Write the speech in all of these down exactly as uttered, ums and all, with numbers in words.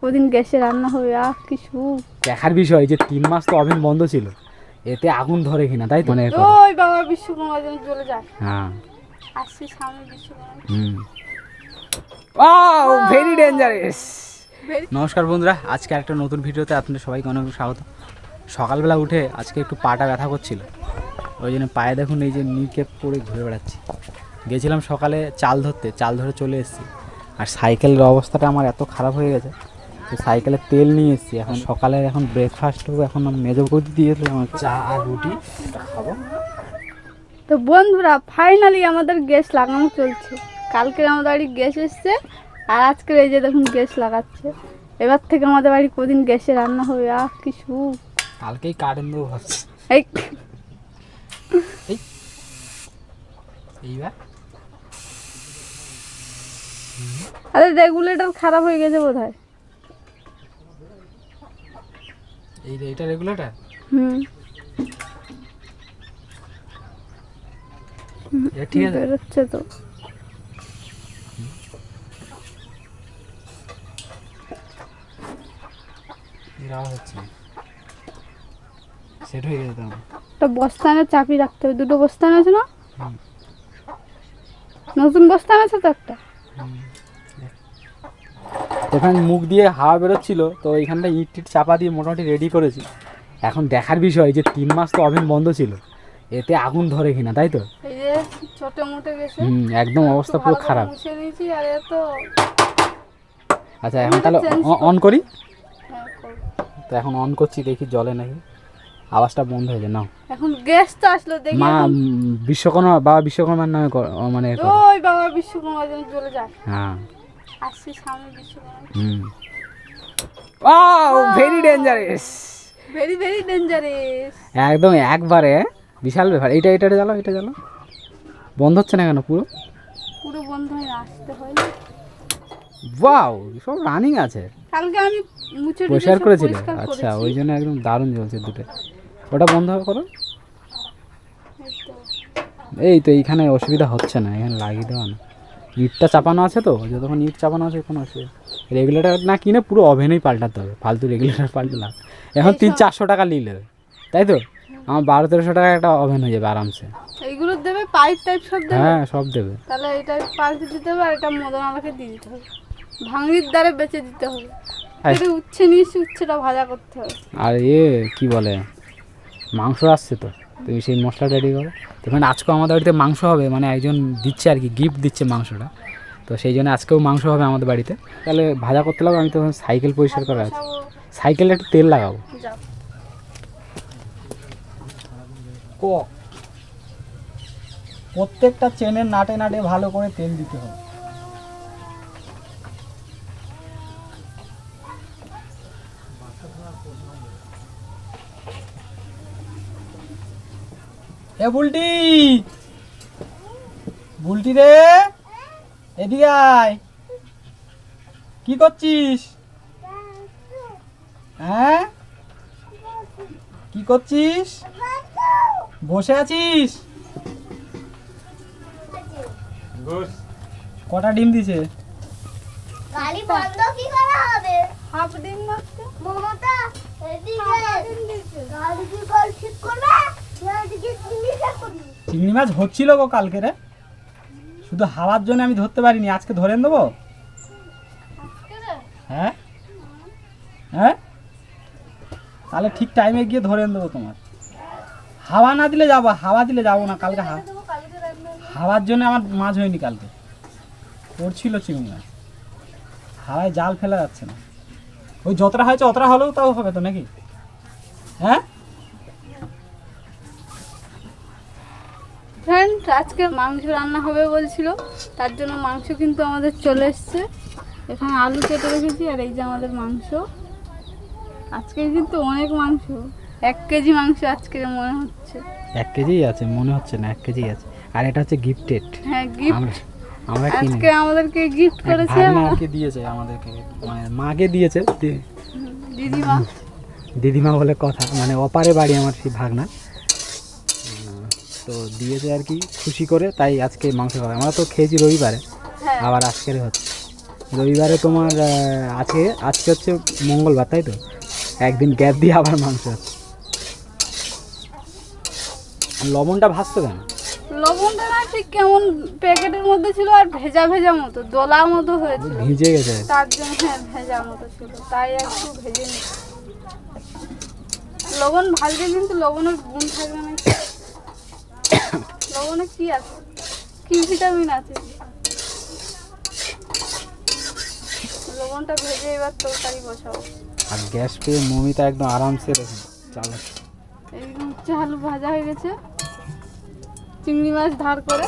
কদিন গ্যাসে রান্না হবে। আহ কি সুখ। দেখার বিষয় যে তিন মাস তো ওভেন বন্ধ ছিল, এতে আগুন ধরে কিনা, তাই তো? মানে ওই বাবা বিশ্বকর্মা যেন চলে যায়। হ্যাঁ আসছে সামনে Vishwakarma. Hmm wow very dangerous. নমস্কার বন্ধুরা, আজকে একটা নতুন ভিডিওতে আপনাদের সবাইকে অনেক স্বাগত। সকালবেলা উঠে আজকে একটু পাটা ব্যথা করছিল, ওই জন্য পায়ে দেখুন এই যে নিকেপ পরে ঘুরে বেড়াচ্ছি। গেছিলাম সকালে চাল ধরতে, চাল ধরে চলে এসেছি, আর সাইকেলের অবস্থাটা আমার এত খারাপ হয়ে গেছে, তো সাইকেলে তেল নিয়ে এসেছি। এখন সকালে এখন ব্রেকফাস্টও এখন মেজো বৌদি দিয়েছিল আমাকে চা আর রুটি খাবো। তো বন্ধুরা ফাইনালি আমাদের গ্যাস লাগানো চলছে। কালকে আমাদের বাড়ি গ্যাস এসছে, আর আজকে এই যে দেখুন গ্যাস লাগাচ্ছে। এবার থেকে আমাদের বাড়ি কদিন গ্যাসে রান্না হবে। আহ কি সুখ। কালকেই কারেন্ট দেবো ভাবছি। এই এইবার আরে রেগুলেটর খারাপ হয়ে গেছে বোধহয়। এই এটা রেগুলেটর। হুম এটা ঠিক আছে, বেরোচ্ছে তো। এটা হচ্ছে সেট হয়ে গেছে। তো একটা বস্তানে চাপি রাখতে হবে। দুটো বস্তান আছে না, নতুন বস্তান আছে তো একটা। ওখানে মুখ দিয়ে হাওয়া বেরোচ্ছিল, তো এইখানটা ইট টিট চাপা দিয়ে মোটামুটি রেডি করেছি। এখন দেখার বিষয় যে তিন মাস তো ওভেন বন্ধ ছিল, এতে আগুন ধরে কিনা, তাই তো? এই যে ছোট মোটে গেছে। হুম একদম অবস্থা পুরো খারাপ। মুছে দিয়েছি আর এ তো। আচ্ছা এখন তাহলে অন করি। হ্যাঁ, করো। তো এখন অন করছি, দেখি জলে নাকি, আওয়াজটা বন্ধ হয়ে যায়। নাও এখন গ্যাস তো আসলো, দেখি মা এখন। বিশ্বকর্মা বাবা বিশ্বকর্মার নামে কর- ও মানে করো। ওই বাবা বিশ্বকর্মা যেন চলে যায়। হ্যাঁ আসছে সামনে Vishwakarma. Hmm wow very dangerous, very very dangerous. একদম একবারে বিশাল ব্যাপার। এটা এটা এটা জ্বালো, এটা জ্বালো। বন্ধ হচ্ছে না কেন? পুরো পুরো বন্ধ হয়ে আসতে হয়। ওয়াও সব রানিং আছে। কালকে আমি মুছে পরিষ্কার করেছিলে? পরিষ্কার আচ্ছা করেছি। ওই জন্য একদম দারুণ জ্বলছে দুটো। ওটা বন্ধ করো। এই তো। এই তো এইখানে অসুবিধা হচ্ছে না, এখানে লাগিয়ে দেওয়া না। ইটটা চাপানো আছে তো, যতক্ষণ ইট চাপানো আছে কোনো অসুবিধা। রেগুলেটার না কিনে পুরো ওভেনেই পাল্টাতে হবে, ফালতু রেগুলেটার পাল্টালাম এখন তিন চারশো টাকা নিয়ে নেবে, তাই তো? আমার বারো তেরোশো টাকা একটা ওভেন হয়ে যাবে আরামসে। এইগুলো দেবে, পাইপ টাইপ সব দেবে। হ্যাঁ সব দেবে। তাহলে এটা পাল্টে দিতে হবে, আর এটা মদন আমাকে দিয়ে দিতে হবে। ভাঙড়ির দ্বারে বেচে দিতে হবে। এটা উচ্ছে নিয়েছি, উচ্ছেটা ভাজা করতে হবে। আর এ কি বলে, মাংস আসছে তো, তুমি সেই মশলা রেডি করো। তখন আজকেও আমাদের বাড়িতে মাংস হবে, মানে একজন দিচ্ছে আর কি, গিফট দিচ্ছে মাংসটা, তো সেই জন্য আজকেও মাংস হবে আমাদের বাড়িতে। তাহলে ভাজা করতে লাগবে। আমি তো সাইকেল পরিষ্কার করা আছে, সাইকেলে একটু তেল লাগাবো। যাও। প্রত্যেকটা চেনের নাটে নাটে ভালো করে তেল দিতে হবে। এ বুলটি, বুলটি রে, এদিকে আয়। কি করছিস? হ্যাঁ কি করছিস? বসে আছিস? কটা ডিম দিছে? গাড়ি বন্ধ কি করে হবে? হাফ ডিম মাত্র। মমতা এদিকে গাড়ি কি করে ঠিক করবে? এদিকে চিনি ঠিক করবি। চিংড়ি মাছ হচ্ছিল গো কালকে রে, শুধু হাওয়ার জন্য আমি ধরতে পারিনি। আজকে ধরে দেবো। হ্যাঁ হ্যাঁ তাহলে ঠিক টাইমে গিয়ে ধরে দেবো তোমার। হাওয়া না দিলে যাবো, হাওয়া দিলে যাবো না কালকে। হা- হাওয়ার জন্য আমার মাছ হয়নি কালকে, পড়ছিল চিংড়ি মাছ, হাওয়ায় জাল ফেলা যাচ্ছে না। ওই যতটা হয়েছে অতটা হলেও তাও হবে তো নাকি? হ্যাঁ ফ্রেন্ড, আজকে মাংস রান্না হবে বলছিল, তার জন্য মাংস কিন্তু আমাদের চলে এসছে। এখানে আলু কেটে রেখেছি, আর এই যে আমাদের মাংস। আজকে কিন্তু অনেক মাংস, এক কেজি মাংস আজকে মনে হচ্ছে। এক কেজি আছে মনে হচ্ছে না, এক কেজি আছে। আর এটা হচ্ছে গিফটেড। হ্যাঁ গিফট, আমরা আমরা কিনে আজকে আমাদেরকে গিফট করেছে ভাগনাকে দিয়েছে, আমাদেরকে মানে মাকে দিয়েছে। দি- দিদিমা। দিদিমা বলে কথা, মানে অপারে বাড়ি আমার সেই ভাগনা, উম, তো দিয়েছে আর কি খুশি করে, তাই আজকে মাংস খাওয়া। আমরা তো খেয়েছি রবিবারে, হ্যাঁ আবার আজকের হচ্ছে। রবিবারে তোমার আহ, আজকে আজকে হচ্ছে মঙ্গলবার, তাই তো? একদিন গ্যাপ দিয়ে আবার মাংস আছে। লবণটা ভাজতো কেন? লবণটা না ঠিক কেমন প্যাকেটের মধ্যে ছিল আর ভেজা ভেজা মতো দোলা মতো হয়েছিল, ভিজে গেছে। তার জন্য হ্যাঁ ভেজা মতো ছিল, তাই একটু ভেজে নিই। লবণ ভাজলে কিন্তু লবণের গুণ থাকবে না। লবণে কি আছে, কি ভিটামিন আছে? লবণটা ভেজে এবার তরকারি বসাবো। আর গ্যাস পেয়ে মমিতা একদম আরামসে রেখে চালাচ্ছে। এইরকম হচ্ছে আলু ভাজা হয়ে গেছে, চিংড়ি মাছ ধার করে,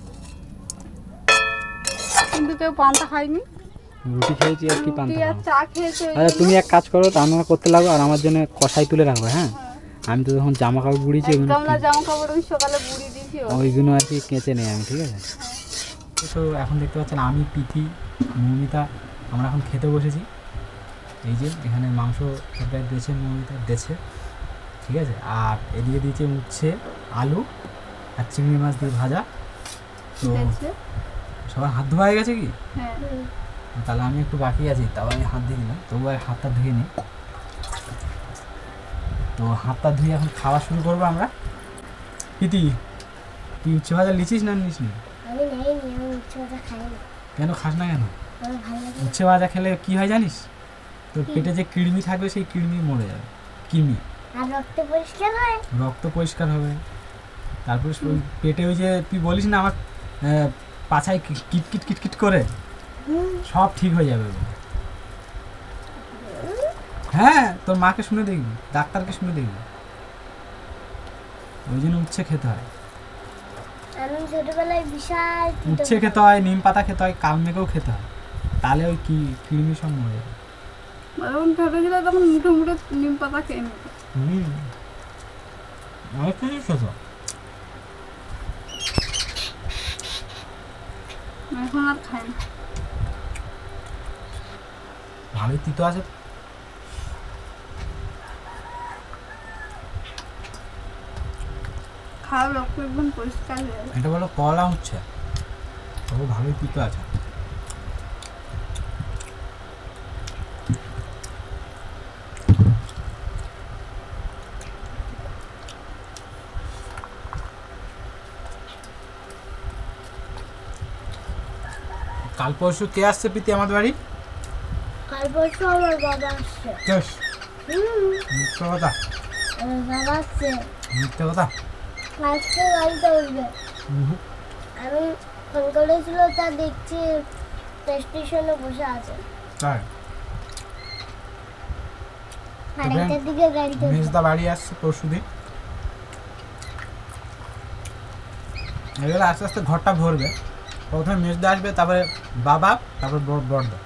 কিন্তু কেউ পান্তা খায়নি। রুটি খেয়েছি আর কি পান্তা রুটি আর খাবো। চা খেয়েছে ওই আচ্ছা জন্য। তুমি এক কাজ করো, রান্না করতে লাগো আর আমার জন্য কষাই তুলে রাখবে। হ্যাঁ, আমি তো যখন জামা কাপড় বুড়িয়েছি ওইগুলো একদম না, জামা কাপড় আমি সকালে বুড়ি দিয়েছি। ও ওইগুলো আর কি কেচে নেই আমি, ঠিক আছে? তো এখন দেখতে পাচ্ছেন আমি, পিথি, মৌমিতা আমরা এখন খেতে বসেছি। এই যে এখানে মাংস তরকারি দিয়েছে মৌমিতা দিয়েছে, ঠিক আছে? আর এদিকে দিয়েছে উচ্ছে, আলু আর চিংড়ি মাছ দিয়ে ভাজা। তো দেখছে। সবার হাত ধোয়া হয়ে গেছে কি? হ্যাঁ তাহলে আমি একটু বাকি আছি, তাও আমি হাত দিয়ে দিলাম, তবু আর হাতটা ধুয়ে নিই। তো হাতটা ধুয়ে এখন খাওয়া শুরু করবো আমরা। পিতি, তুই উচ্ছে ভাজা লিচিস না নিস না? আমি নেই নি, আমি উচ্চ কথা খাই না, কেন খাস না কেন? আমার ভালো লাগে। উচ্ছে ভাজা খেলে কি হয় জানিস? তোর পেটে যে কৃমি থাকবে সেই কৃমি মরে যাবে। কৃমি, আর রক্ত পরিষ্কার হয়। রক্ত পরিষ্কার হবে। তারপরে ওই পেটে ওই যে তুই বলিস না আমার আহ, পাছায় কি- কিটকিট কিটকিট করে, হুম, সব ঠিক হয়ে যাবে। হ্যাঁ, তোর মাকে শুনে দেখবি, ডাক্তারকে শুনে দেখবি। ওই জন্য উচ্ছে খেতে হয়। আমি ছোটবেলায় বিশাল তিতো উচ্ছে খেতে হয়, নিম পাতা খেতে হয়, কালমেঘেও খেতে হয়, তাহলে ওই কি কৃমি সব মরে যাবে। যখন ছোট ছিল তখন মুঠো মুঠো নিম পাতা খেয়ে নিত। হুম, অনেক কিছু খেতো। এখন আর খাই না। ভালোই তিতো আছে। খাওয়ার রক্ত একদম পরিষ্কার হয়ে যাবে। এটা বলো কলা হচ্ছে, তবু ভালোই তিতো আছে। কাল পরশু কে আসছে পিতি আমাদের বাড়ি? কাল পরশু আমার বাবা আসছে। কেস হুম, মিথ্যা কথা, আমার বাবা আসছে, মিথ্যা কথা। আজকে গাড়িতে উঠবে। হুম, আমি ফোন করেছিল, তা দেখছি স্টেশনে বসে আছে। তাই আড়াইটার দিকে গাড়িতে উঠবে। মেজদা বাড়ি আসছে পরশু দিন। এবারে আস্তে আস্তে ঘরটা ভরবে। প্রথমে মেজদা আসবে, তারপরে বাবা, তারপর বড়দা।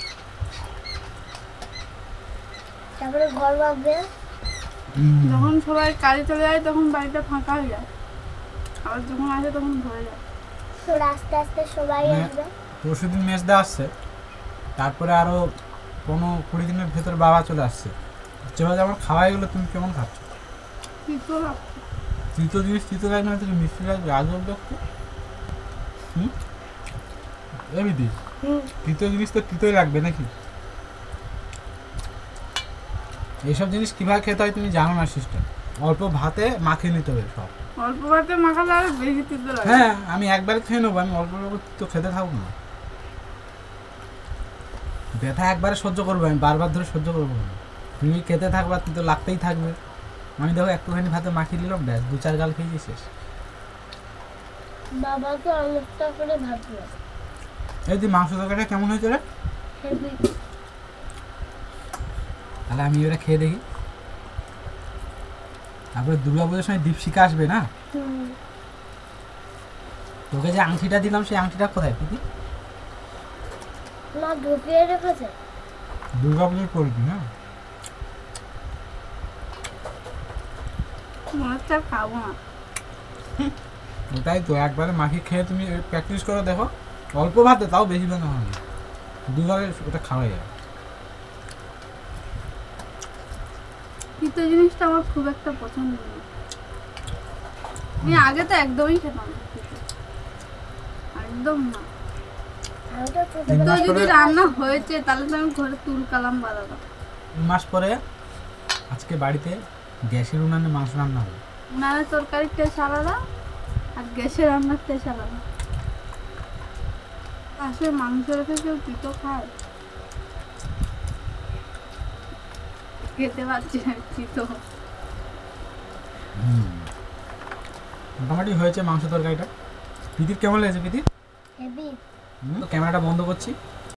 তারপরে ঘর ভাববে। যখন সবাই কাজে চলে যায় তখন বাড়িটা ফাঁকা হয়ে যায়, আবার যখন আসে তখন ভরে যায়। তো আস্তে আস্তে সবাই হ্যাঁ। আসবে। পরশু দিন মেজদা আসছে, তারপরে আরও পনেরো কুড়ি দিনের ভেতর বাবা চলে আসছে। যেভাবে আমার খাওয়া গেলো, তুমি কেমন খাচ্ছ? তিতো লাগছে। তৃতীয় জিনিস তৃতীয় লাগবে না, তুমি মিষ্টি লাগবে, আজব দেখতে। হুম, এমনি হুম, তৃতীয় জিনিস তো তৃতীয় লাগবে নাকি? এইসব জিনিস কীভাবে খেতে হয় তুমি জানো না সিস্টেম। অল্প ভাতে মাখিয়ে নিতে হবে সব। অল্প ভাতে মাখালে আর বেশি তিতো লাগে। হ্যাঁ, আমি একবার খেয়ে নেবো, আমি অল্প অল্প তো খেতে থাকবো না। ব্যথা একবারে সহ্য করবো, আমি বারবার ধরে সহ্য করবো না। তুমি খেতে থাকবা, তুই তো লাগতেই থাকবে। আমি দেখো একটুখানি ভাতে মাখিয়ে দিলাম, ব্যাস দু চার গাল খেয়েছি, শেষ। বাবাকে অনেকটা করে ভাবলো। এই তুই মাংস তরকারিটা কেমন হয়েছে রে? হেভি। তাহলে আমি এবারে খেয়ে দেখি। তারপরে দুর্গা পুজোর সময় দীপশিখা আসবে না? হুম, তোকে যে আংটিটা দিলাম সেই আংটিটা কোথায় পিতি? মা ঢুকিয়ে রেখেছে। দুর্গা পুজোর করবি না? মনে হচ্ছে আর খাবো না। ওটাই তো, একবারে মাখিয়ে খেয়ে তুমি প্র্যাকটিস করে দেখো। অল্প ভাতে, তাও বেশি ভাতে হবে না, দুবারে ওটা খাওয়া যায়। তিতো জিনিসটা আমার খুব একটা পছন্দ না। আমি আগে তো একদমই খেতাম না তিতো। একদম না। ওটা তো তিন তো মাস যদি পরে রান্না হয়েছে তাহলে তো আমি ঘরে তুলকালাম বাদাম। তিন মাস পরে আজকে বাড়িতে গ্যাসের উনানে মাংস রান্না হবে। উনানের তরকারির টেস্ট আলাদা আর গ্যাসের রান্নার টেস্ট আলাদা। আসলে মাংস রেখে কেউ তিতো খায়? খেতে পারছি না তিতো। মোটামুটি হয়েছে মাংস তরকারিটা। প্রীতির কেমন লেগেছে প্রীতির? হেভি তো ক্যামেরাটা বন্ধ করছি।